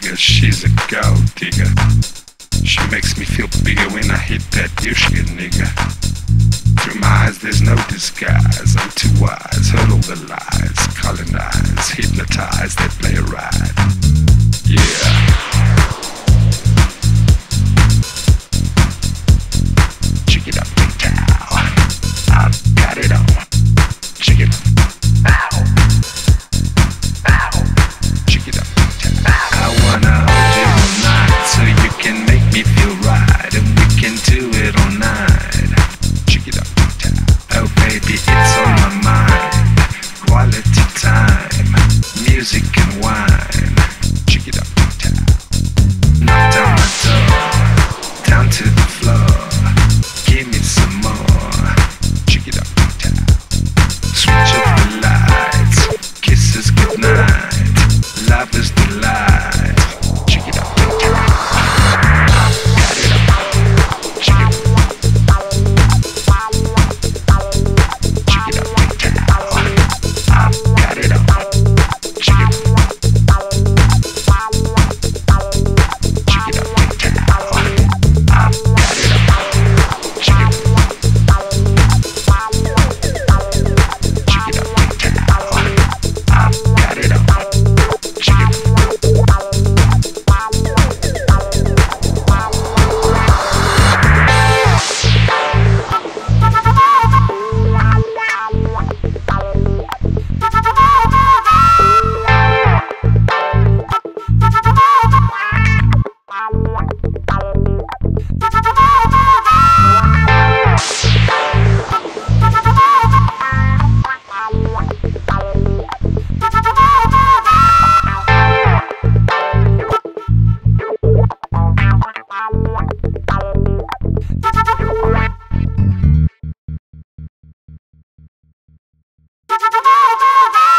she's a gold digger. She makes me feel bigger when I hit that Yushka nigga. Through my eyes there's no disguise, I'm too wise, heard all the lies, colonize, hypnotize, they play a ride. Yeah. Check it up, big cow. I've got it on. Check it. Ow. Ow. Check it up, big cow. I wanna hold you all night so you can make me feel right, and we can do it all night. Check it up, big cow. Oh baby, it's on my mind. Quality time, music and wine. Check it up, big cow. Knock down my door, down to the floor. Give me some more. Check it up, town. Switch up the lights. Kisses goodnight. Lover's delight. Check it up, town. Got it up. Check it. Check it up, town. I've got it up. Check it. Check it up, town. I've got it up. Check it. Da da da da da da.